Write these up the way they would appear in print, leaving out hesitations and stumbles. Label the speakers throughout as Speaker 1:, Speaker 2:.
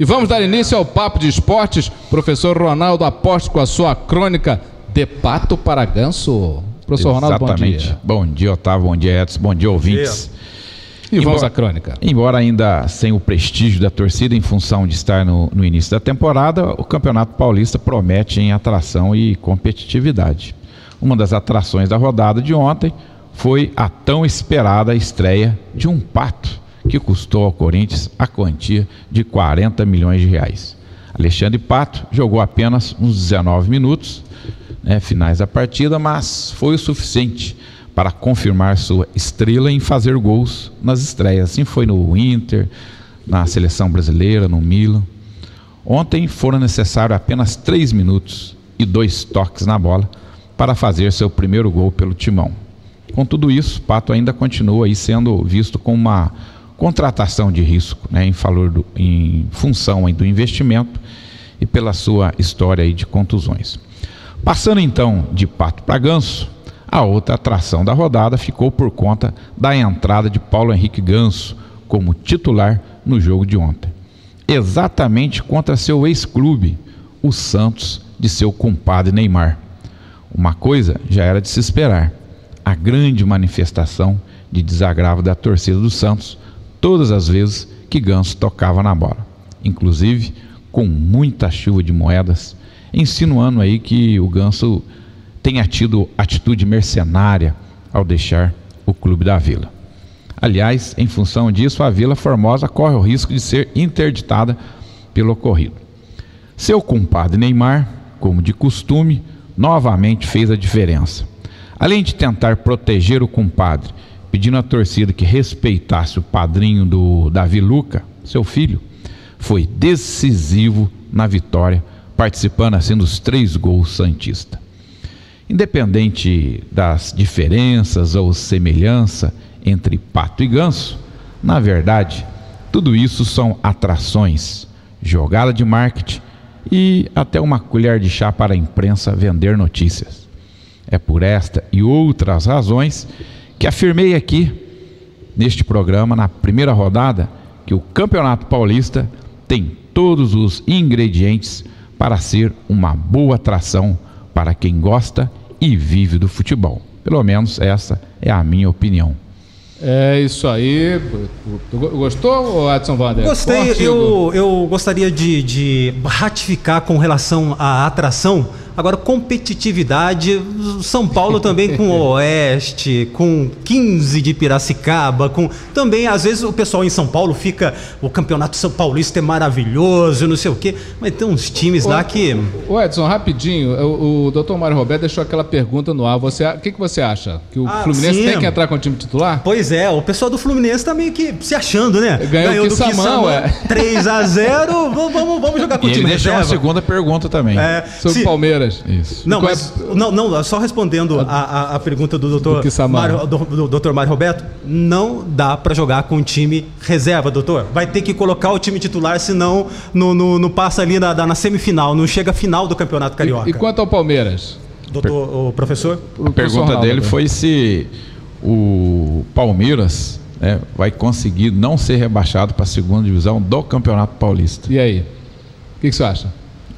Speaker 1: E vamos dar início ao Papo de Esportes. Professor Ronaldo Aposto com a sua crônica de Pato para Ganso. Professor Ronaldo, bom dia.
Speaker 2: Bom dia, Otávio, bom dia, Edson, bom dia, ouvintes.
Speaker 1: E vamos à crônica.
Speaker 2: Embora ainda sem o prestígio da torcida em função de estar no início da temporada, o Campeonato Paulista promete em atração e competitividade. Uma das atrações da rodada de ontem foi a tão esperada estreia de um pato que custou ao Corinthians a quantia de 40 milhões de reais. Alexandre Pato jogou apenas uns 19 minutos, finais da partida, mas foi o suficiente para confirmar sua estrela em fazer gols nas estreias. Assim foi no Inter, na seleção brasileira, no Milan. Ontem foram necessários apenas 3 minutos e 2 toques na bola para fazer seu primeiro gol pelo Timão. Com tudo isso, Pato ainda continua aí sendo visto como uma contratação de risco, em função aí do investimento e pela sua história aí de contusões. Passando então de Pato para Ganso, a outra atração da rodada ficou por conta da entrada de Paulo Henrique Ganso como titular no jogo de ontem. Exatamente contra seu ex-clube, o Santos, de seu compadre Neymar. Uma coisa já era de se esperar: a grande manifestação de desagravo da torcida do Santos todas as vezes que Ganso tocava na bola. Inclusive com muita chuva de moedas, insinuando aí que o Ganso tenha tido atitude mercenária ao deixar o clube da Vila. Aliás, em função disso, a Vila Formosa corre o risco de ser interditada pelo ocorrido. Seu compadre Neymar, como de costume, novamente fez a diferença. Além de tentar proteger o compadre, pedindo à torcida que respeitasse o padrinho do Davi Luca, seu filho, foi decisivo na vitória, participando assim dos 3 gols santistas. Independente das diferenças ou semelhança entre Pato e Ganso, na verdade, tudo isso são atrações, jogada de marketing e até uma colher de chá para a imprensa vender notícias. É por esta e outras razões que afirmei aqui, neste programa, na primeira rodada, que o Campeonato Paulista tem todos os ingredientes para ser uma boa atração para quem gosta e vive do futebol. Pelo menos essa é a minha opinião.
Speaker 1: É isso aí. Gostou, Edson Vander?
Speaker 3: Gostei. Eu gostaria de ratificar com relação à atração. Agora, competitividade, São Paulo também com o Oeste, com 15 de Piracicaba, também, às vezes, o pessoal em São Paulo fica, o Campeonato São Paulista é maravilhoso, não sei o quê, mas tem uns times lá que...
Speaker 1: O Edson, rapidinho, o Dr. Mário Roberto deixou aquela pergunta no ar, o que você acha? Que o Fluminense tem que entrar com o time titular?
Speaker 3: Pois é, o pessoal do Fluminense tá meio que se achando, né?
Speaker 1: Ganhou do Kissamão,
Speaker 3: 3-0, vamos jogar com o time reserva.
Speaker 2: Ele deixou uma segunda pergunta também.
Speaker 1: Sobre o Palmeiras.
Speaker 2: Isso.
Speaker 3: Não, só respondendo a pergunta do Dr. Mário Roberto, não dá para jogar com o time reserva, doutor. Vai ter que colocar o time titular, senão não passa ali na semifinal, não chega à final do Campeonato Carioca.
Speaker 1: E quanto ao Palmeiras?
Speaker 3: O professor?
Speaker 2: A pergunta dele foi se o Palmeiras vai conseguir não ser rebaixado para a segunda divisão do Campeonato Paulista.
Speaker 1: E aí? O que você acha?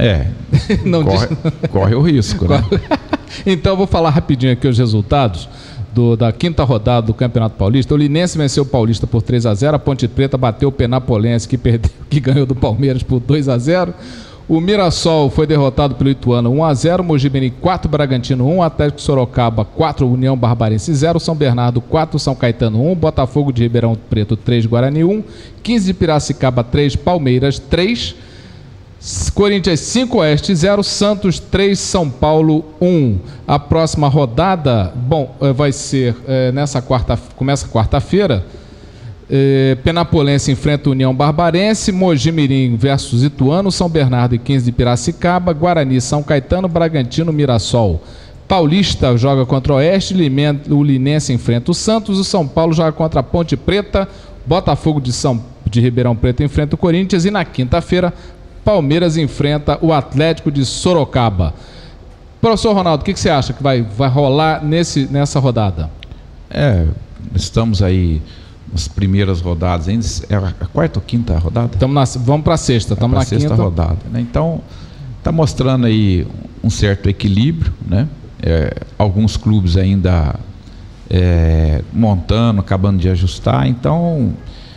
Speaker 2: Corre o risco, né?
Speaker 1: Então eu vou falar rapidinho aqui os resultados da quinta rodada do Campeonato Paulista. O Linense venceu o Paulista por 3-0, a Ponte Preta bateu o Penapolense, que ganhou do Palmeiras por 2-0. O Mirassol foi derrotado pelo Ituano 1-0, Mogi Mirim 4, Bragantino 1, Atlético Sorocaba 4, União Barbarense 0, São Bernardo 4, São Caetano 1, Botafogo de Ribeirão Preto 3, Guarani 1, 15 de Piracicaba 3, Palmeiras 3, Corinthians 5, Oeste 0, Santos 3, São Paulo 1. A próxima rodada, vai ser começa quarta-feira. Penapolense enfrenta União Barbarense, Mogi Mirim versus Ituano, São Bernardo e 15 de Piracicaba, Guarani, São Caetano, Bragantino, Mirassol. Paulista joga contra o Oeste, o Linense enfrenta o Santos, o São Paulo joga contra a Ponte Preta, Botafogo de Ribeirão Preto enfrenta o Corinthians e na quinta-feira Palmeiras enfrenta o Atlético de Sorocaba. Professor Ronaldo, o que você acha que vai rolar nessa rodada?
Speaker 2: Estamos aí nas primeiras rodadas ainda. É a quarta ou quinta rodada?
Speaker 1: Vamos para a sexta, estamos na
Speaker 2: sexta
Speaker 1: quinta
Speaker 2: rodada, né? Então, está mostrando aí um certo equilíbrio, né? Alguns clubes ainda montando, acabando de ajustar. Então,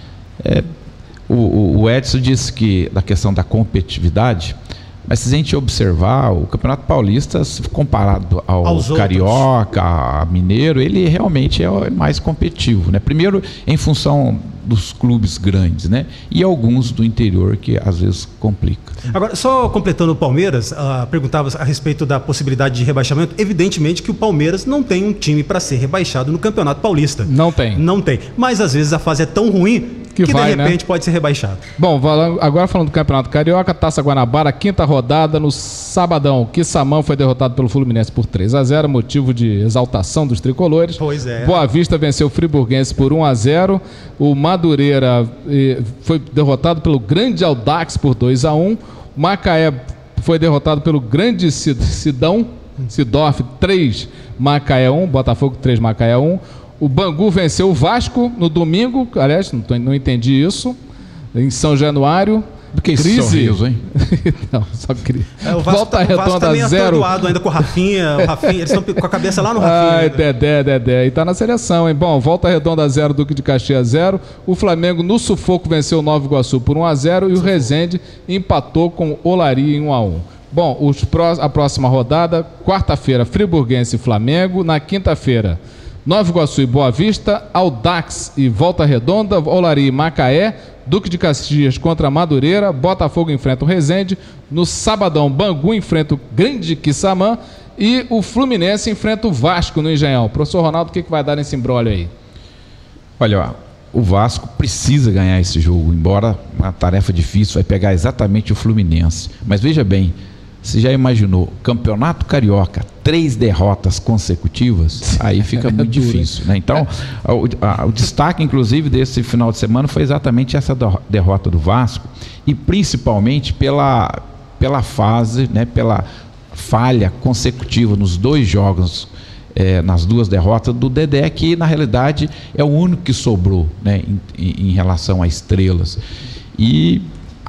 Speaker 2: o Edson disse que da questão da competitividade, mas se a gente observar, o Campeonato Paulista, comparado ao Carioca, a Mineiro, ele realmente é mais competitivo, né? Primeiro, em função dos clubes grandes, né? E alguns do interior que às vezes complica.
Speaker 3: Agora, só completando o Palmeiras, perguntava a respeito da possibilidade de rebaixamento. Evidentemente que o Palmeiras não tem um time para ser rebaixado no Campeonato Paulista.
Speaker 1: Não tem.
Speaker 3: Não tem. Mas às vezes a fase é tão ruim que de repente pode ser rebaixado.
Speaker 1: Bom, agora falando do Campeonato Carioca, Taça Guanabara, quinta rodada no sabadão. Quissamã foi derrotado pelo Fluminense por 3-0, motivo de exaltação dos tricolores.
Speaker 3: Pois é.
Speaker 1: Boa Vista venceu o Friburguense por 1-0. O Madureira foi derrotado pelo grande Audax por 2-1. Macaé foi derrotado pelo grande Sidorf 3, Macaé 1. Botafogo 3, Macaé 1. O Bangu venceu o Vasco no domingo, aliás, não entendi isso, em São Januário.
Speaker 2: Que
Speaker 1: crise.
Speaker 2: Sorriso, hein?
Speaker 1: Não, só crise.
Speaker 3: Volta Redonda tá meio
Speaker 1: 0.
Speaker 3: atordoado ainda com o Rafinha. Eles estão com a cabeça lá no Rafinha.
Speaker 1: Ai, Dedé. E tá na seleção, hein? Bom, Volta Redonda 0, Duque de Caxias 0. O Flamengo no sufoco venceu o Nova Iguaçu por 1-0 e o Resende empatou com o Olaria em 1-1. Bom, a próxima rodada, quarta-feira, Friburguense e Flamengo. Na quinta-feira, Nova Iguaçu e Boa Vista, Audax e Volta Redonda, Olaria e Macaé, Duque de Caxias contra Madureira, Botafogo enfrenta o Resende, no sabadão Bangu enfrenta o grande Quissamã e o Fluminense enfrenta o Vasco no Engenhão. Professor Ronaldo, o que vai dar nesse imbróglio aí?
Speaker 2: Olha, o Vasco precisa ganhar esse jogo, embora uma tarefa difícil, vai pegar exatamente o Fluminense. Mas veja bem, você já imaginou, Campeonato Carioca, 3 derrotas consecutivas? Aí fica muito difícil, né? Então, o destaque, inclusive, desse final de semana foi exatamente essa derrota do Vasco, e principalmente pela fase, né, pela falha consecutiva nos 2 jogos, nas 2 derrotas do Dedé, que na realidade é o único que sobrou, né, em relação a estrelas. E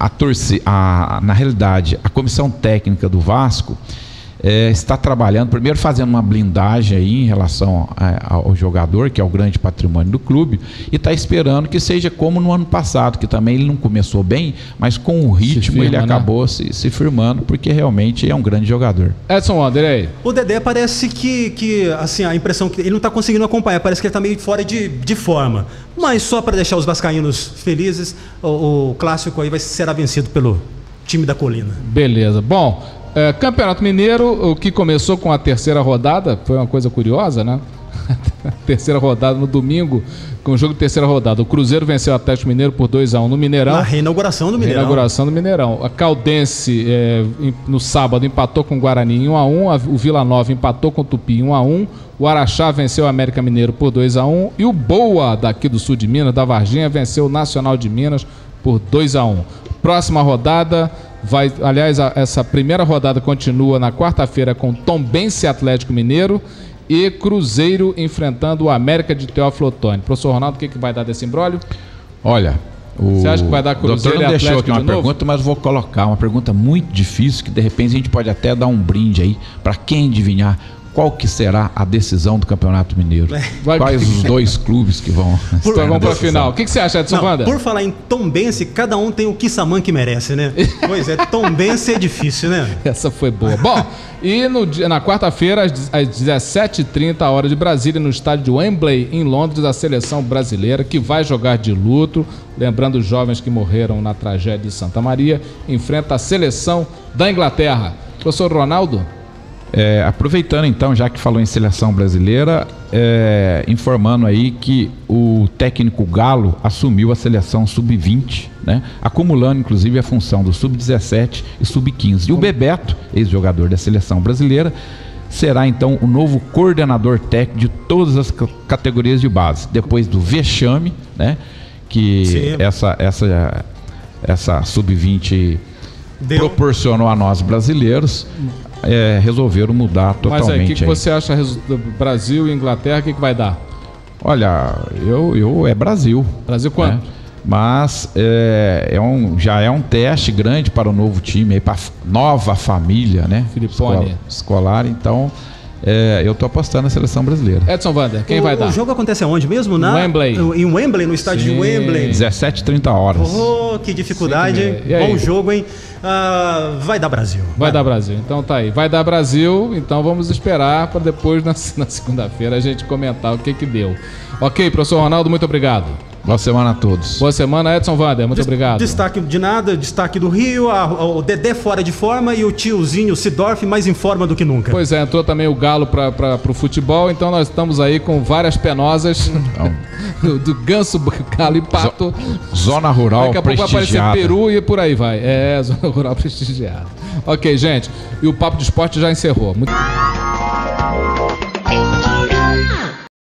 Speaker 2: na realidade, a comissão técnica do Vasco está trabalhando, primeiro fazendo uma blindagem aí em relação ao jogador, que é o grande patrimônio do clube, e está esperando que seja como no ano passado, que também ele não começou bem, mas com o ritmo ele acabou se firmando, porque realmente é um grande jogador.
Speaker 1: Edson Wanderlei.
Speaker 3: O Dedé parece que assim, a impressão que ele não está conseguindo acompanhar, parece que ele está meio fora de forma. Mas só para deixar os vascaínos felizes, o clássico aí será vencido pelo time da Colina.
Speaker 1: Beleza. Bom, Campeonato Mineiro, o que começou com a terceira rodada, foi uma coisa curiosa, né? Terceira rodada no domingo, com o jogo de terceira rodada. O Cruzeiro venceu o Atlético Mineiro por 2-1 no Mineirão.
Speaker 3: Na reinauguração do Mineirão.
Speaker 1: A Caldense, no sábado, empatou com o Guarani em 1-1. O Vila Nova empatou com o Tupi em 1-1. O Araxá venceu o América Mineiro por 2-1. E o Boa, daqui do sul de Minas, da Varginha, venceu o Nacional de Minas por 2-1. Próxima rodada... essa primeira rodada continua na quarta-feira com Tombense Atlético Mineiro e Cruzeiro enfrentando o América de Teófilo Otoni. Professor Ronaldo, o que vai dar desse imbróglio?
Speaker 2: Olha,
Speaker 1: você acha que vai dar Cruzeiro e Atlético de novo? O doutor não deixou aqui uma pergunta, mas vou colocar uma pergunta muito difícil, que de repente a gente pode até dar um brinde aí para quem adivinhar qual que será a decisão do Campeonato Mineiro. Quais os 2 clubes que vão vamos para a final. O que você acha, Edson Wander?
Speaker 3: Por falar em Tombense, cada um tem o Quissamã que merece, né? Pois é, Tombense é difícil, né?
Speaker 1: Essa foi boa. Bom, e na quarta-feira, às 17h30, hora de Brasília, no estádio de Wembley, em Londres, a seleção brasileira, que vai jogar de luto, lembrando os jovens que morreram na tragédia de Santa Maria, enfrenta a seleção da Inglaterra. Professor Ronaldo?
Speaker 2: Aproveitando então, já que falou em seleção brasileira, informando aí que o técnico Galo assumiu a seleção sub-20, né? Acumulando inclusive a função do sub-17 e sub-15. E o Bebeto, ex-jogador da seleção brasileira, será então o novo coordenador técnico de todas as categorias de base, depois do vexame, né? Que essa sub-20 proporcionou a nós brasileiros. Resolveram mudar totalmente.
Speaker 1: Mas aí, o que você acha do Brasil e Inglaterra, o que vai dar?
Speaker 2: Olha, é Brasil.
Speaker 1: Brasil quanto?
Speaker 2: Né? Mas já é um teste grande para o novo time, para a nova família, né?
Speaker 1: Filipone.
Speaker 2: Escolar, então eu tô apostando na seleção brasileira.
Speaker 1: Edson Wander, quem vai dar?
Speaker 3: O jogo acontece aonde mesmo?
Speaker 1: Wembley.
Speaker 3: Em Wembley, no estádio de Wembley.
Speaker 2: 17h30.
Speaker 3: Oh, que dificuldade. Bom jogo, hein? Vai dar Brasil.
Speaker 1: Vai dar Brasil. Então tá aí. Vai dar Brasil. Então vamos esperar para depois, na segunda-feira, a gente comentar o que deu. Ok, professor Ronaldo, muito obrigado.
Speaker 2: Boa semana a todos.
Speaker 1: Boa semana, Edson Wander, muito obrigado.
Speaker 3: Destaque de nada, destaque do Rio, o Dedé fora de forma e o tiozinho Sidorf mais em forma do que nunca.
Speaker 1: Pois é, entrou também o Galo para o futebol, então nós estamos aí com várias penosas do Ganso, Galo e Pato.
Speaker 2: Zona Rural
Speaker 1: Daqui a pouco vai aparecer Peru e por aí vai. Zona Rural prestigiada. Ok, gente, e o Papo de Esporte já encerrou.